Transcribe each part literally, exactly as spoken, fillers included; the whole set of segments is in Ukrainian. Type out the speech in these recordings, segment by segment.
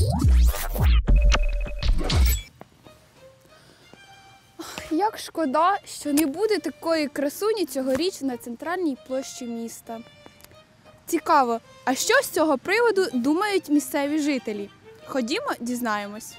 Як шкода, що не буде такої красуні цьогоріч на центральній площі міста. Цікаво, а що з цього приводу думають місцеві жителі? Ходімо, дізнаємось.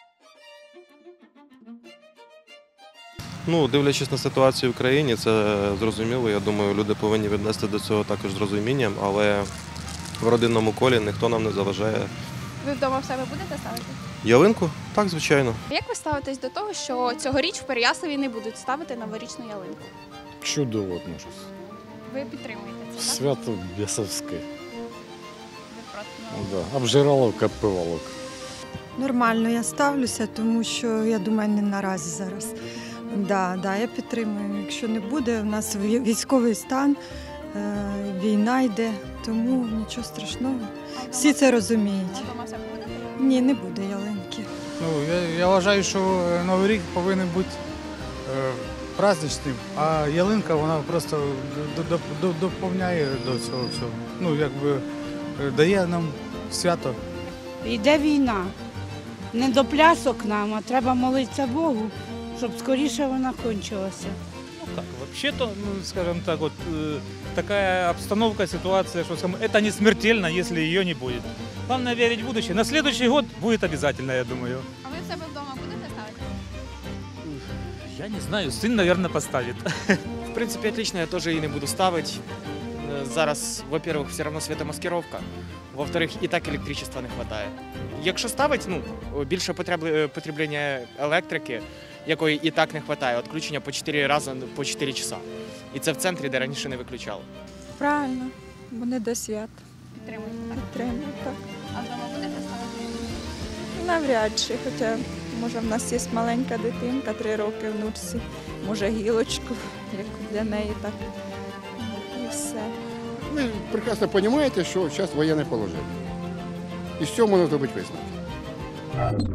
Ну, дивлячись на ситуацію в країні, це зрозуміло. Я думаю, люди повинні віднести до цього також з розумінням, але в родинному колі ніхто нам не заважає. Ви вдома в себе будете ставити? Ялинку? Так, звичайно. Як ви ставитесь до того, що цьогоріч в Переяславі не будуть ставити новорічну ялинку? Чудово отношусь. Ви підтримуєте це, так? Свято бісовське. Ви проти нового? Да. Обжираловка, підпивалок. Нормально я ставлюся, тому що, я думаю, не наразі зараз. Да, да, я підтримую. Якщо не буде, у нас військовий стан, е, війна йде, тому нічого страшного. Всі це розуміють. А вдома в себе будете? Ні, не буде ялинки. Ну, я, я вважаю, що Новий рік повинен бути е, праздничним, а ялинка вона просто до- до- до- доповняє до цього всього. Ну, якби е, дає нам свято. Йде війна. Не до плясок нам, а треба молитися Богу, щоб скоріше вона кончилася. Ну как, вообще-то, ну, скажем так, вот э, такая обстановка, ситуация, что скажем, это не смертельно, если ее не будет. Главное верить в будущее. На следующий год будет обязательно, я думаю. А ви в себе вдома будете ставити? Я не знаю, сын, наверное, поставит. В принципе, отлично, я тоже и не буду ставить. Э, Зараз, во-первых, все равно светомаскировка. Во-вторых, і так електричества не вистачає. Якщо ставить, ну, більше потреб- потреблення електрики, якої і так не вистачає, відключення по чотири рази по чотири часа. І це в центрі, де раніше не виключали. Правильно, бо не до свят. Підтримуєте, так? Підтримую, так. А вдома будете ставити? Навряд чи, хоча, може, в нас є маленька дитинка, три роки внучці, може, гілочку, як для неї, так. І все. Ви прекрасно розумієте, що зараз воєнне положення. І з цього можна зробити висновки.